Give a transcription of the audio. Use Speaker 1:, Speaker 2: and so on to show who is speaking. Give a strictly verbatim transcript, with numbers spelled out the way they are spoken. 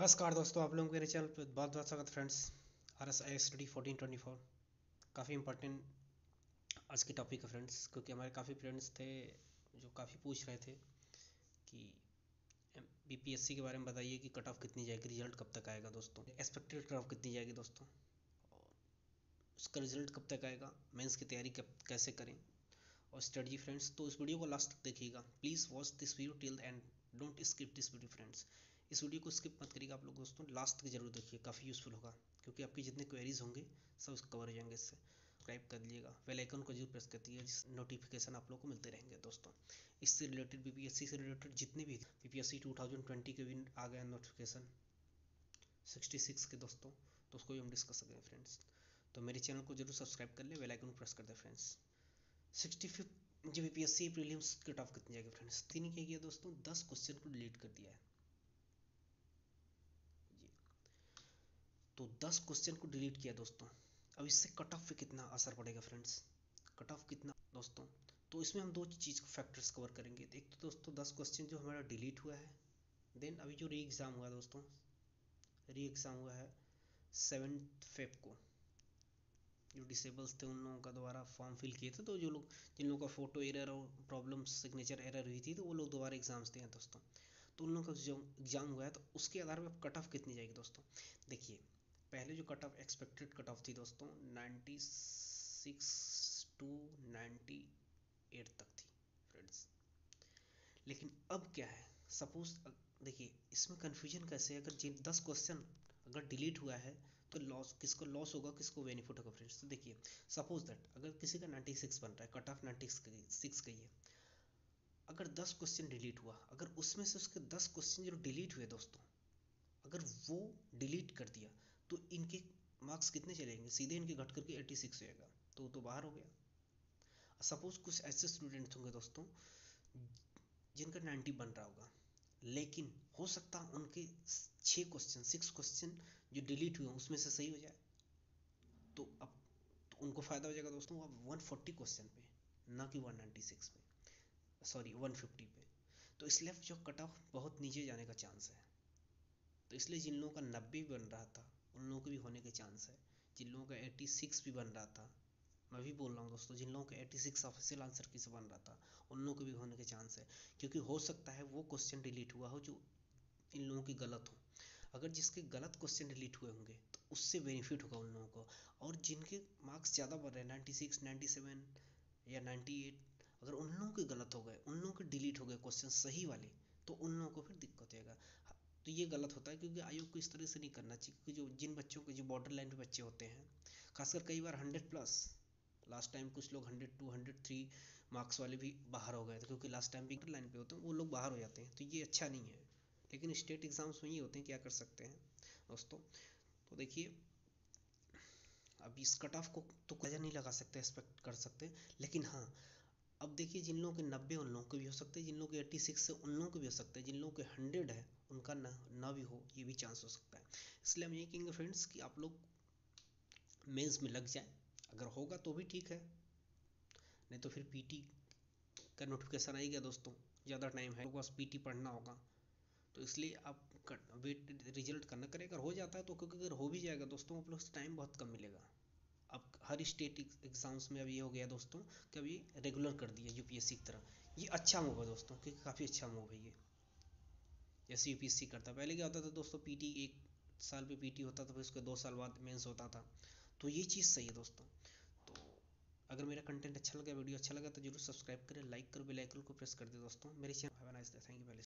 Speaker 1: नमस्कार दोस्तों, आप लोगों को मेरे चैनल पर बहुत बहुत स्वागत friends. R S I study fourteen twenty four काफ़ी इंपॉर्टेंट आज की टॉपिक है फ्रेंड्स, क्योंकि हमारे काफ़ी फ्रेंड्स थे जो काफ़ी पूछ रहे थे कि बी पी एस सी के बारे में बताइए कि कट ऑफ कितनी जाएगी, रिजल्ट कब तक आएगा दोस्तों, एक्सपेक्टेड कट ऑफ कितनी जाएगी दोस्तों, और उसका रिजल्ट कब तक आएगा, मेंस की तैयारी कब कैसे करें और स्ट्रेटजी फ्रेंड्स। तो इस वीडियो को लास्ट तक देखिएगा, please watch this video till the end, don't skip this video friends. इस वीडियो को स्किप मत करिएगा आप लोग दोस्तों, लास्ट तक जरूर देखिए, काफ़ी यूज़फुल होगा, क्योंकि आपके जितने क्वेरीज होंगे सब कवर हो जाएंगे इससे। सब्सक्राइब कर लीजिएगा, बेल आइकन को जरूर प्रेस कर दीजिएगा, जिस नोटिफिकेशन आप लोग को मिलते रहेंगे दोस्तों। इससे related B P S C से रिलेटेड जितने भी B P S C two thousand twenty के भी आ गए नोटिफिकेशन सिक्सटी सिक्स के दोस्तों, तो उसको भी हम डिस्कस करेंगे फ्रेंड्स। तो मेरे चैनल को जरूर सब्सक्राइब कर ले, बेल आइकन को प्रेस कर दे फ्रेंड्स। सिक्सटी फिफ्थ जो B P S C prelims cut off कितनी जाएगी फ्रेंड्स, तीन क्या किया दोस्तों, दस क्वेश्चन को डिलीट कर दिया है। तो दस क्वेश्चन को डिलीट किया दोस्तों। अब इससे कट ऑफ पे कितना असर पड़ेगा फ्रेंड्स, कट ऑफ कितना दोस्तों। तो इसमें हम दो चीज़ फैक्टर्स कवर करेंगे। एक तो दोस्तों दस क्वेश्चन जो हमारा डिलीट हुआ है, देन अभी जो री एग्ज़ाम हुआ दोस्तों, री एग्ज़ाम हुआ है सेवन्थ फेब को, जो डिसेबल्स थे उन लोगों का दोबारा फॉर्म फिल किए थे, तो जो लोग जिन लोगों का फ़ोटो एरर और प्रॉब्लम सिग्नेचर एरर हुई थी, तो वो लोग दोबारा एग्ज़ाम्स दिए हैं दोस्तों। तो उन लोगों का जो एग्ज़ाम हुआ है, तो उसके आधार पर कट ऑफ कितनी जाएगी दोस्तों। देखिए, पहले जो cut off expected cut off थी दोस्तों ninety six to ninety eight तक थी फ्रेंड्स। लेकिन अब क्या है, सपोज देखिए इसमें कन्फ्यूजन कैसे है, अगर जिन दस क्वेश्चन अगर डिलीट हुआ है तो लॉस किसको लॉस होगा, किसको बेनिफिट होगा फ्रेंड्स। तो देखिए सपोज दैट अगर किसी का नाइन्टी सिक्स बन रहा है, कट ऑफ नाइन्टी सिक्स गई है, अगर दस क्वेश्चन डिलीट हुआ, अगर उसमें से उसके दस क्वेश्चन जो डिलीट हुए दोस्तों, अगर वो डिलीट कर दिया, तो इनके मार्क्स कितने चलेंगे, सीधे इनके घट करके एटी सिक्स हो जाएगा, तो वो तो बाहर हो गया। सपोज कुछ ऐसे स्टूडेंट्स होंगे दोस्तों जिनका नाइन्टी बन रहा होगा, लेकिन हो सकता है उनके छः क्वेश्चन सिक्स क्वेश्चन जो डिलीट हुए उसमें से सही हो जाए, तो अब तो उनको फ़ायदा हो जाएगा दोस्तों। अब वन फोर्टी क्वेश्चन पे, ना कि वन नाइन्टी सिक्स पे, सॉरी वन फिफ्टी पे, तो इसलिए जो कट ऑफ बहुत नीचे जाने का चांस है। तो इसलिए जिन लोगों का नब्बे बन रहा था उन लोगों के भी होने के चांस है, जिन लोगों का एटी सिक्स भी बन रहा था, मैं भी बोल रहा हूँ दोस्तों, जिन लोगों का एटी सिक्स ऑफिशियल आंसर की से बन रहा था उन लोगों के भी होने के चांस है, क्योंकि हो सकता है वो क्वेश्चन डिलीट हुआ हो जो इन लोगों की गलत हो। अगर जिसके गलत क्वेश्चन डिलीट हुए होंगे तो उससे बेनिफिट होगा उन लोगों को, और जिनके मार्क्स ज़्यादा बढ़ रहे हैं नाइन्टी सिक्स नाइन्टी सेवन या नाइन्टी एट, अगर उन लोगों के गलत हो गए, उन लोगों के डिलीट हो गए क्वेश्चन सही वाले, तो उन लोगों को फिर दिक्कत होगा। तो ये गलत होता है, क्योंकि आयोग को इस तरह से नहीं करना चाहिए, क्योंकि जो जिन बच्चों के जो बॉर्डर लाइन पे बच्चे होते हैं, खासकर कई बार हंड्रेड प्लस, लास्ट टाइम कुछ लोग hundred two hundred three marks वाले भी बाहर हो गए थे, क्योंकि लास्ट टाइम भी लाइन पे होते हैं वो लोग बाहर हो जाते हैं, तो ये अच्छा नहीं है। लेकिन स्टेट एग्जाम्स में ये होते हैं, क्या कर सकते हैं दोस्तों। तो देखिए अब इस कट ऑफ को तो वजह नहीं लगा सकते, एक्सपेक्ट कर सकते, लेकिन हाँ अब देखिए जिन लोगों के नब्बे उन लोगों के भी हो सकते हैं, जिन लोगों के एट्टी सिक्स है उन लोगों के भी हो सकते हैं, जिन लोगों के हंड्रेड है उनका ना ना भी हो, ये भी चांस हो सकता है। इसलिए हम ये कहेंगे फ्रेंड्स कि आप लोग मेंस में लग जाएं, अगर होगा तो भी ठीक है, नहीं तो फिर पीटी का नोटिफिकेशन आ गया दोस्तों, ज़्यादा टाइम है, बस पीटी पढ़ना होगा, तो इसलिए आप वेट रिजल्ट करना करें। अगर हो जाता है तो, क्योंकि अगर हो भी जाएगा दोस्तों आप लोग टाइम बहुत कम मिलेगा। अब हर स्टेट एग्जाम्स में अब ये हो गया दोस्तों कि अभी रेगुलर कर दिया यूपीएससी की तरह, ये अच्छा मूव है दोस्तों, क्योंकि काफ़ी अच्छा मूव है ये, जैसे यूपीएससी करता। पहले क्या होता था दोस्तों, पीटी एक साल पे पीटी होता था, फिर उसके दो साल बाद मेंस होता था, तो ये चीज़ सही है दोस्तों। तो अगर मेरा कंटेंट अच्छा लगा, वीडियो अच्छा लगा, तो जरूर सब्सक्राइब करें, लाइक करो, बेल आइकन को प्रेस कर दे दोस्तों। मेरे channel have a nice day, thank you.